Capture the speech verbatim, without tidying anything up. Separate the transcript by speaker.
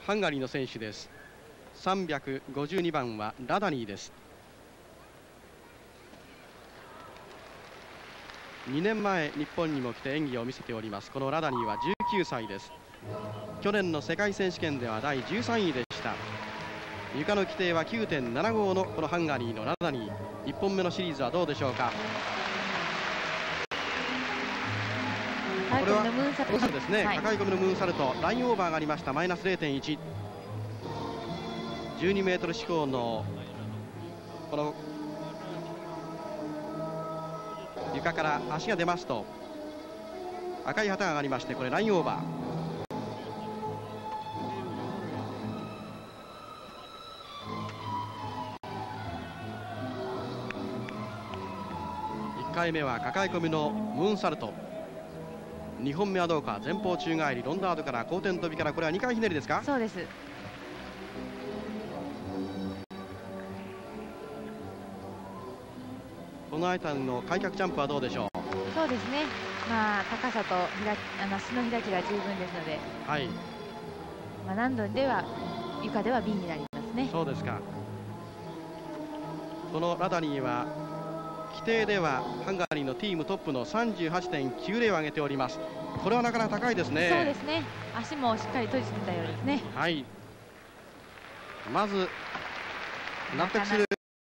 Speaker 1: ハンガリーの選手です。さんびゃくごじゅうにばんはラダニーです。にねんまえ日本にも来て演技を見せております。このラダニーはじゅうきゅうさいです。去年の世界選手権ではだいじゅうさんいでした。床の規定は きゅうてんななご のこのハンガリーのラダニー。いっぽんめのシリーズはどうでしょうか。これはムーンサルトですね、はい、抱え込みのムーンサルト、ラインオーバーがありました。マイナス れいてんいち、 じゅうにメートル四方のこの床から足が出ますと赤い旗が上がりまして、これラインオーバー。いっかいめは抱え込みのムーンサルト、にほんめはどうか。前方宙返り、ロンダートから後転飛びから、これはにかいひねりですか。
Speaker 2: そうです。
Speaker 1: この間の開脚ジャンプはどうでしょう。
Speaker 2: そうですね、まあ高さと開きあの足の開きが十分ですので、はい、まあ難度では床では ビー になりますね。
Speaker 1: そうですか。このラダニーは規定ではハンガリーのチームトップの さんじゅうはちてんきゅうぜろ を上げております。これはなかなか高いですね。
Speaker 2: そうですね、足もしっかり閉じてたようですね。
Speaker 1: はい、まず納得する